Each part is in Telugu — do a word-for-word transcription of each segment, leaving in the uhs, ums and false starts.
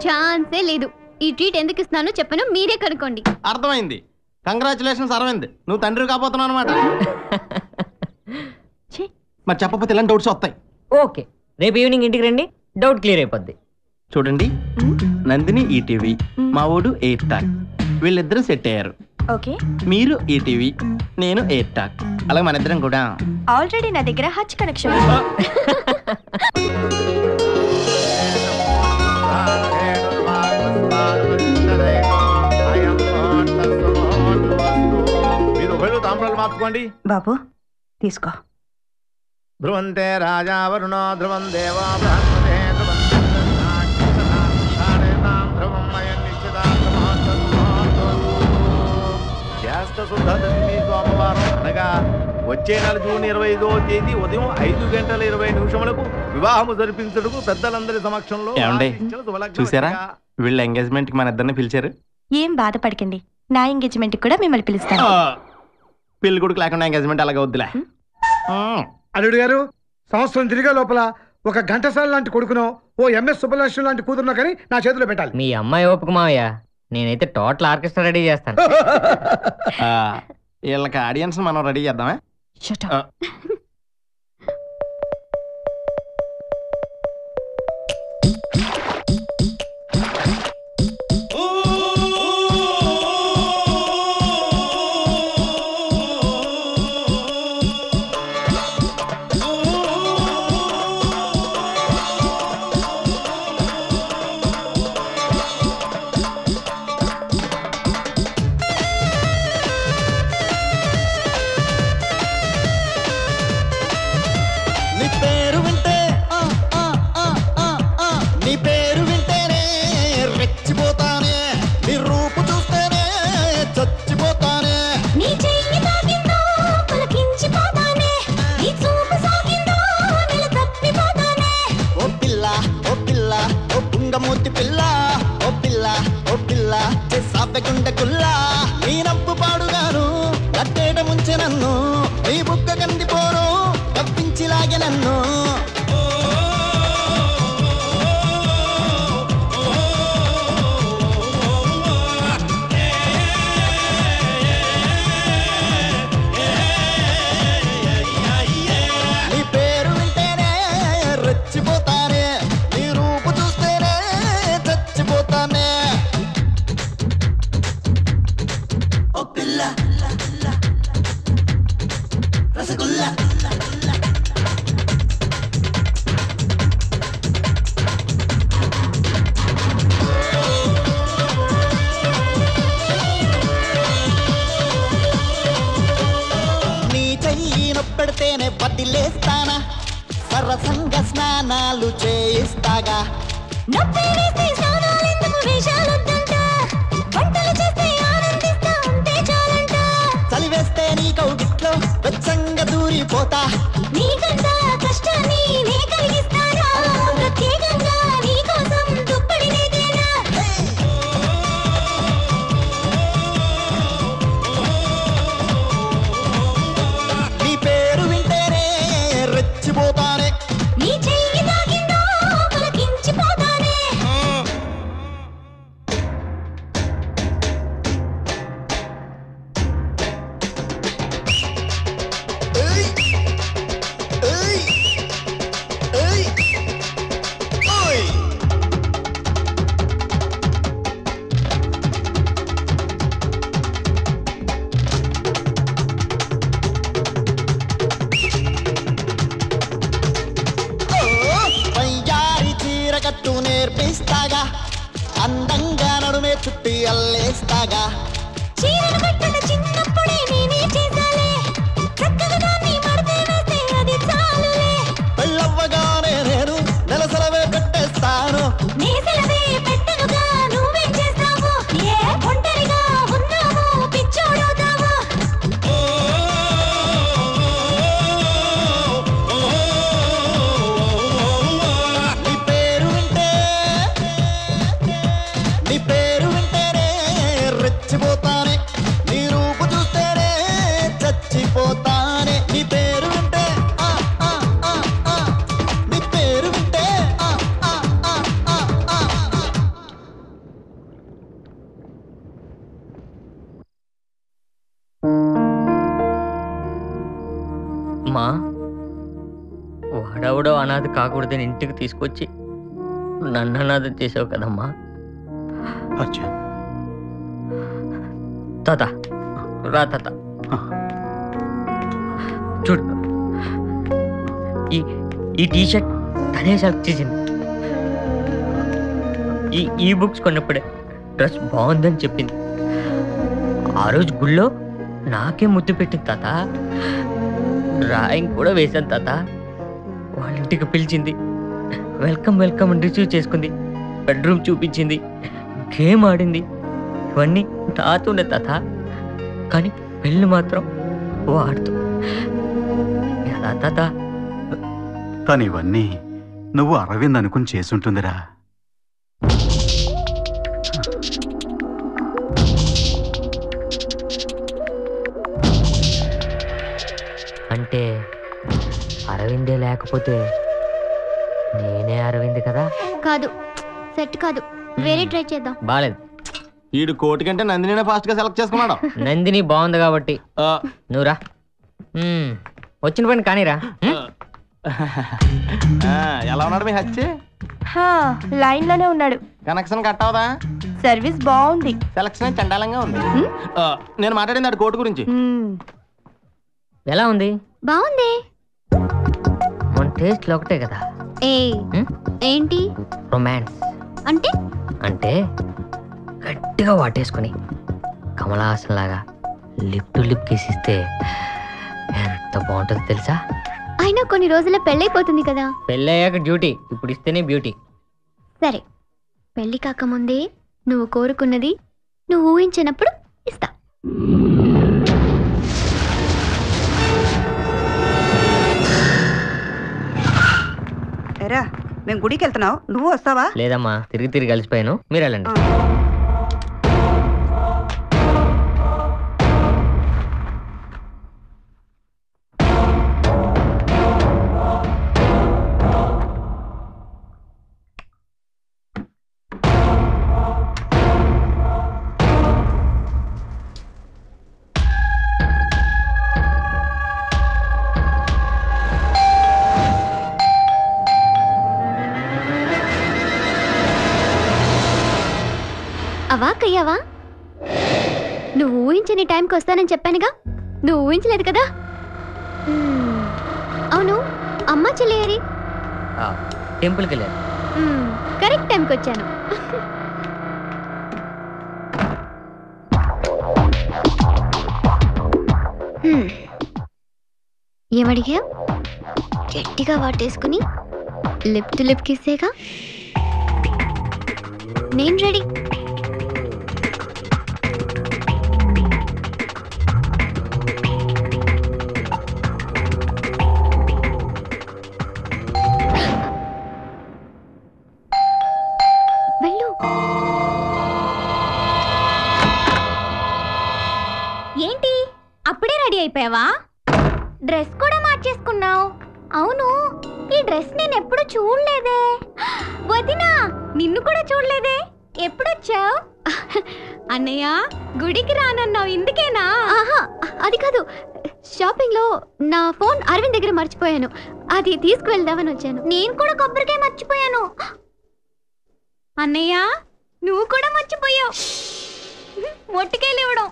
ఛాన్సే లేదు. ఈ ట్రీట్ ఎందుకు ఇస్తున్నానో చెప్పను, మీరే కనుక్కోండి. అర్థమైంది. కంగ్రాచులేషన్స్ అరవింద్, నువ్వు తండ్రి కాబోతున్నావు అనమాట. మరి చెప్పకపోతే ఇలాంటి డౌట్స్ వస్తాయి. ఓకే, రేపు ఈవినింగ్ ఇంటికి రండి, డౌట్ క్లియర్ అయిపోద్ది. చూడండి, నందిని ఈటీవీ, మా ఊడు ఎయిర్ టాక్, వీళ్ళిద్దరూ సెట్ అయ్యారు. ఓకే, మీరు ఈటీవీ, నేను ఎయిర్ టాక్, అలాగే మన ఇద్దరం కూడా. ఆల్రెడీ నా దగ్గర హచ్ కనెక్షన్. మార్చుకోండి బాబు, తీసుకో. ధ్రువంతే రాజా వరుణో ధ్రువం దేవా జ్యేష్ఠ శుద్ధ దశమి సోమవారం అనగా వచ్చే నెల జూన్ ఇరవై ఐదో తేదీ ఉదయం ఐదు గంటల ఇరవై నిమిషములకు వివాహము జరిపించడుకు పెద్దలందరి సమక్షంలో. చూసారా, వీళ్ళ ఎంగేజ్మెంట్ కి మన ఇద్దరిని పిలిచారు. ఏం బాధపడకండి, నా ఎంగేజ్మెంట్ కూడా మిమ్మల్ని పిలుస్తాను. పెళ్లి కొడుకు లేకుండా ఎంగేజ్మెంట్ అలాగే వద్దులే. అల్లుడు గారు, సంవత్సరం తిరిగే లోపల ఒక ఘంటసాల లాంటి కొడుకునో ఓ ఎంఎస్ సుబ్బలక్ష్మి లాంటి కూతురునో కానీ నా చేతిలో పెట్టాలి. మీ అమ్మాయి ఓపిక మావయ్య, నేనైతే టోటల్ ఆర్కెస్ట్రా రెడీ చేస్తాను. వీళ్ళకి ఆడియన్స్ మనం రెడీ చేద్దామా? కాదమ్మా, వాడెవడో అనాథ కాకూడదని ఇంటికి తీసుకొచ్చి నన్ను అనాథ చేసావు కదమ్మా. అర్జున్, తాత రా తాత, చూడు ఈ ఈ టీషర్ట్ తనే సెలెక్ట్ చేసింది. ఈ ఈ బుక్స్ కొన్నప్పుడే డ్రెస్ బాగుందని చెప్పింది. ఆ రోజు గుళ్ళో నాకే ముద్దు పెట్టింది తాత. డ్రాయింగ్ కూడా వేశాను తాత. వాళ్ళ ఇంటికి పిలిచింది, వెల్కమ్ వెల్కమ్ అని రిసీవ్ చేసుకుంది, బెడ్రూమ్ చూపించింది, గేమ్ ఆడింది. ఇవన్నీ నాతోనే తాత, కానీ పెళ్ళి మాత్రం వాడుతూ. ఎలా తాత? తను ఇవన్నీ నువ్వు అరవింద్ అనుకుని చేసుంటుందిరా. అంటే అరవిందే లేకపోతే నేనే అరవింద్ కదా? కాదు, సెట్ కాదు, వేరే ట్రై చేద్దాం. బాలేదు. వీడు కోటి కంటే నందిని ఫాస్ట్ గా సెలెక్ట్ చేసుకున్నాడు. నందిని బాగుంది కాబట్టి ఆ, నువ్వురా. మ్మ్. వచ్చిన పని కానీరా. ఆ, ఎలా ఉన్నాడు మీ హచ్చి? లైన్ లోనే ఉన్నాడు. కనెక్షన్ కట్ అవదా? సర్వీస్ బాగుంది. సెలక్షన్ చండాలంగా ఉంది. ఆ, నేను మాట్లాడింది అటు కోర్టు గురించి. మ్మ్. ఎలా ఉంది? బాగుంది. మన టేస్ట్లు ఒకటే కదా. ఏ హ్మ్? ఏంటి రొమాన్స్ అంటే? అంటే గట్టిగా వాటేసుకుని కమలాసన్ లాగా లిప్ టు లిప్ కిసిస్తే ఎంత బాగుంటుందో తెలుసా? అయినా కొన్ని రోజుల్లో పెళ్ళైపోతుంది కదా. పెళ్ళయ్యాక డ్యూటీ, ఇప్పుడు ఇస్తేనే బ్యూటీ. సరే, పెళ్లి కాకముందే నువ్వు కోరుకున్నది నువ్వు ఊహించినప్పుడు ఇస్తా. ఎరా, మేము గుడికి వెళ్తున్నావు, నువ్వు వస్తావా? లేదమ్మా, తిరిగి తిరిగి కలిసిపోయాను, మీరు వెళ్ళండి. అవాకయ్యావా? నువ్వు ఊహించని టైంకి వస్తానని చెప్పానుగా, నువ్వు ఊహించలేదు కదా. మ్మ్. అవును, అమ్మ చెల్లేరి? టెంపుల్కి వెళ్ళారు. మ్మ్, కరెక్ట్ టైంకి వచ్చాను. హ్మ్. ఏమడిగా? గట్టిగా వాటేసుకుని లిప్ టు లిప్ కిస్సేగా. నేను రెడీ. వెళ్ళు. ఏంటి అప్పుడే రెడీ అయిపోయావా? డ్రెస్ కూడా మార్చేసుకున్నావు. అవును, ఈ డ్రెస్ నేను ఎప్పుడు చూడలేదే. వదినా, నిన్ను కూడా చూడలేదే. ఎప్పుడొచ్చావు? అన్నయ్య, గుడికి రానన్నావు, ఇందుకేనా? ఆహా, అది కాదు. షాపింగ్ లో నా ఫోన్ అరవింద్ దగ్గర మర్చిపోయాను, అది తీసుకువెళ్దామని వచ్చాను. నేను కూడా కొబ్బరికాయ మర్చిపోయాను. అన్నయ్య, నువ్వు కూడా మర్చిపోయావు మొట్టికాయలు ఇవ్వడం.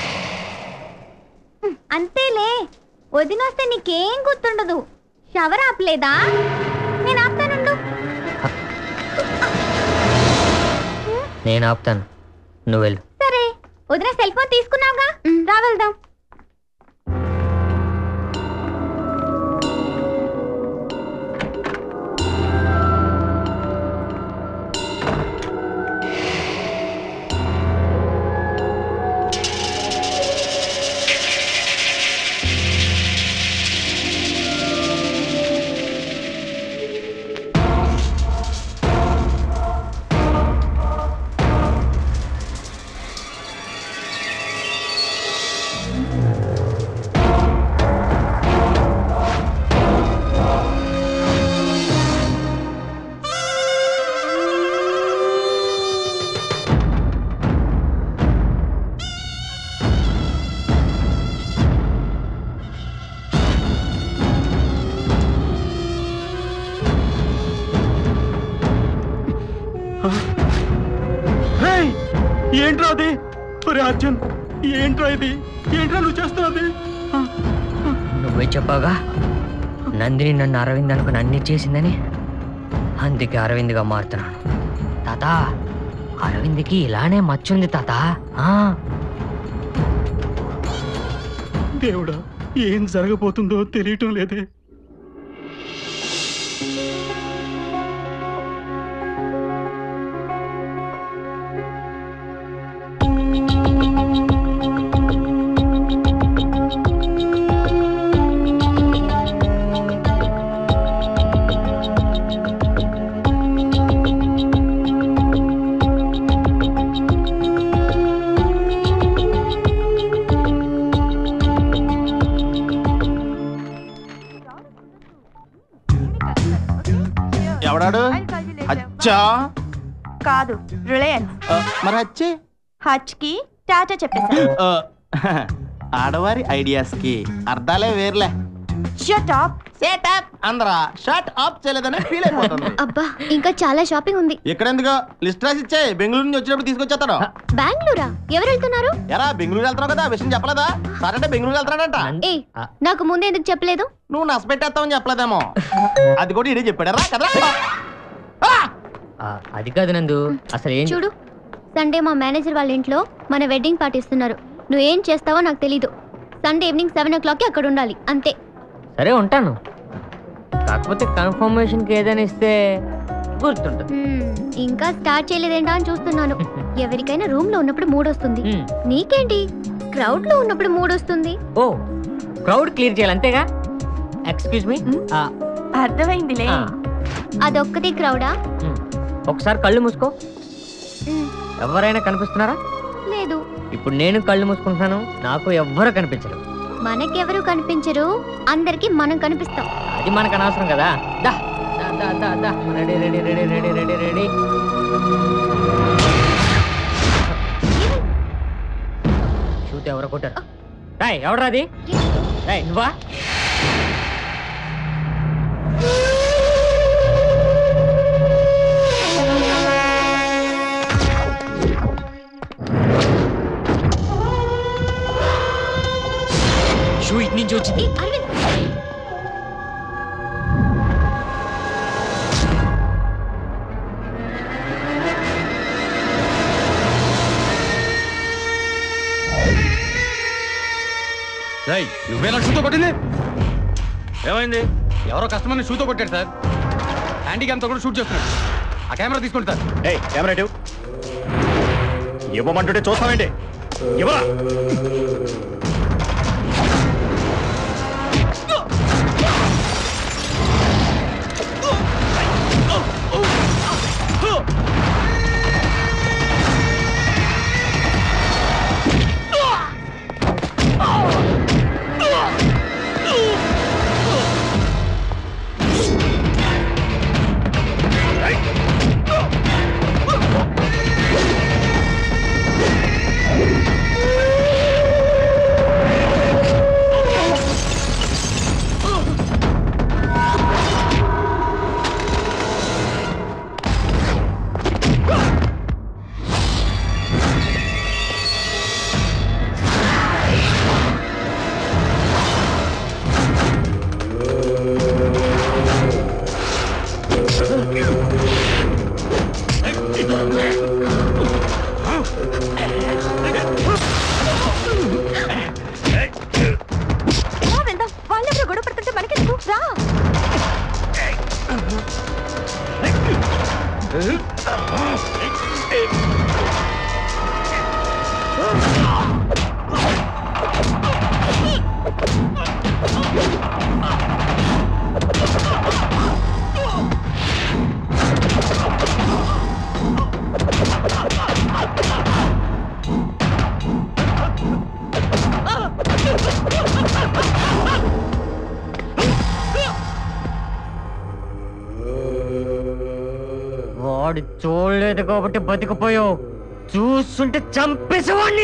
అంతేలే, వదినొస్తే నీకేం గుర్తుండదు. షవర్ ఆపలేదా? నేను ఆపుతానుండు. నేను ఆపుతాను, నువ్వు వెళ్ళు. సరే, వదిన సెల్ ఫోన్ తీసుకున్నావుగా, రా వెళ్దాం. ఏంట్రా అది? ఒరే అర్జున్, ఏంట్రా ఇది? ఏంట్రా నువ్వు చేస్తున్నది? నువ్వే చెప్పాగా నందిని నన్ను అరవింద్ అనుకుని అన్ని చేసిందని. అందుకే అరవింద్గా మారుతున్నాను తాత. అరవింద్కి ఇలానే మచ్చుంది తాత. దేవుడా, ఏం జరగబోతుందో తెలియటం లేదే. ఎవడాడు? అచ్చా కాదు, రిలయన్స్. ఆ, మరి అచ్చే హచ్ కి టాటా చెప్పేశాను. ఆ, ఆడవారి ఐడియాస్ కి అర్థాలే వేర్లే. Shut up. సెట్ అప్ అందరా షట్ అప్ చేయలేదని ఫీల్ అయిపోతుంది. అబ్బా ఇంకా చాలా షాపింగ్ ఉంది. ఎక్కడెందుకు లిస్ట్ రాసి ఇచ్చే, బెంగళూరు నుంచి వచ్చినప్పుడు తీసుకొచ్చేస్తాడు. బెంగళూరా? ఎవరు వెళ్తున్నారు? ఎరా బెంగళూరు వెళ్తున్నావు కదా, ఆ విషయం చెప్పలేదా? సాటర్డే బెంగళూరు వెళ్తాడంట. ఏ నాకు ముందే ఎందుకు చెప్పలేదు? నువ్వు నష్టపెట్టేస్తావని చెప్పలేదేమో. అది కూడా ఇడే చెప్పాడరా కదా. అది కాదు నందు, అసలు ఏం చూడు, సండే మా మేనేజర్ వాళ్ళ ఇంట్లో మన వెడ్డింగ్ పార్టీ ఇస్తున్నారు. నువ్వేం చేస్తావో నాకు తెలీదు. సండే ఈవినింగ్ సెవెన్ ఓ క్లాక్కి అక్కడ ఉండాలి అంతే. సరే ఉంటాను, కాకపోతే కన్ఫర్మేషన్కి ఏదైనా ఇస్తే గుర్తుంటుంది. ఇంకా స్టార్ట్ చేయలేదేంటా అని చూస్తున్నాను. ఎవరికైనా రూమ్ లో ఉన్నప్పుడు మూడ్ వస్తుంది, నీకేంటి క్రౌడ్ లో ఉన్నప్పుడు మూడ్ వస్తుంది. ఓ క్రౌడ్ క్లియర్ చేయాలి అంతేగా. Excuse me. అర్థమైందిలే. అదొక్కటి క్రౌడా? ఒకసారి కళ్ళు మూసుకో. ఎవరైనా కనిపిస్తున్నారా? లేదు. ఇప్పుడు నేను కళ్ళు మూసుకుంటున్నాను, నాకు ఎవ్వరు కనిపించరు. మనకెవరు కనిపించరు, అందరికి మనం కనిపిస్తాం. అది మనకు అనవసరం కదా. దా దా దా దా ready ready ready ready ready ready. Shoot ఎవరు కొట్టారు? రాయ్ ఎవడరా అది? రాయ్ నువ్వా? షూ ఇటు నుంచి వచ్చింది. నువ్వేనా షూతో కొట్టింది? ఏమైంది? ఎవరో కస్టమర్ని షూతో కొట్టాడు సార్. హ్యాండీ క్యామ్తో కూడా షూట్ చేస్తున్నాడు. ఆ కెమెరా తీసుకోండి సార్. ఏ కెమెరా ఇవ్వు. ఇవ్వమంటుంటే చూస్తామేంటి? ఇవ్వరా. వాళ్ళెవరో గొడవ పడుతుంటే మనకెందుకు? రా. వాడు చూడలేదు కాబట్టి బతికిపోయావు, చూస్తుంటే చంపేసేవాడిని.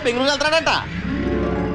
బెంగళూరు వెళ్తాడంట